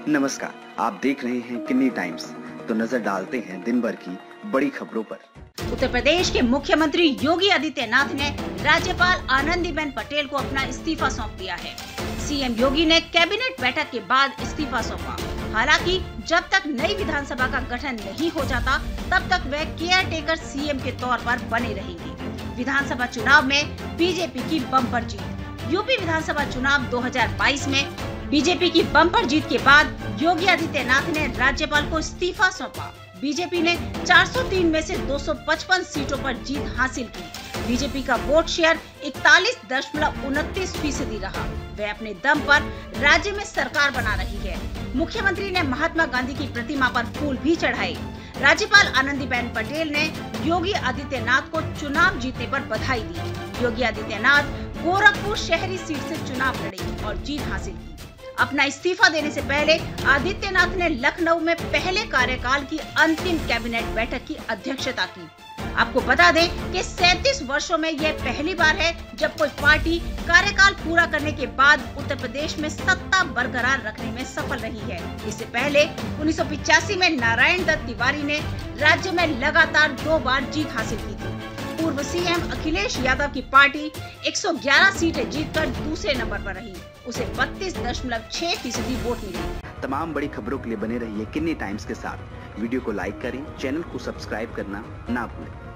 नमस्कार, आप देख रहे हैं किन्नी टाइम्स। तो नजर डालते हैं दिन भर की बड़ी खबरों पर। उत्तर प्रदेश के मुख्यमंत्री योगी आदित्यनाथ ने राज्यपाल आनंदीबेन पटेल को अपना इस्तीफा सौंप दिया है। सीएम योगी ने कैबिनेट बैठक के बाद इस्तीफा सौंपा। हालांकि जब तक नई विधानसभा का गठन नहीं हो जाता, तब तक वे केयर टेकर सीएम के तौर पर बने रहेंगे। विधानसभा चुनाव में बीजेपी की बम्पर जीत। यूपी विधानसभा चुनाव 2022 में बीजेपी की बम्पर जीत के बाद योगी आदित्यनाथ ने राज्यपाल को इस्तीफा सौंपा। बीजेपी ने 403 में से 255 सीटों पर जीत हासिल की। बीजेपी का वोट शेयर 41.29% रहा। वे अपने दम पर राज्य में सरकार बना रही है। मुख्यमंत्री ने महात्मा गांधी की प्रतिमा पर फूल भी चढ़ाए। राज्यपाल आनंदीबेन पटेल ने योगी आदित्यनाथ को चुनाव जीतने पर बधाई दी। योगी आदित्यनाथ गोरखपुर शहरी सीट से चुनाव लड़े और जीत हासिल की। अपना इस्तीफा देने से पहले आदित्यनाथ ने लखनऊ में पहले कार्यकाल की अंतिम कैबिनेट बैठक की अध्यक्षता की। आपको बता दें कि 37 वर्षों में यह पहली बार है जब कोई पार्टी कार्यकाल पूरा करने के बाद उत्तर प्रदेश में सत्ता बरकरार रखने में सफल रही है। इससे पहले 1985 में नारायण दत्त तिवारी ने राज्य में लगातार 2 बार जीत हासिल की थी। पूर्व सीएम अखिलेश यादव की पार्टी 111 सीटें जीतकर दूसरे नंबर पर रही। उसे 32.6% वोट मिले। तमाम बड़ी खबरों के लिए बने रहिए किन्नी टाइम्स के साथ। वीडियो को लाइक करें, चैनल को सब्सक्राइब करना ना भूलें।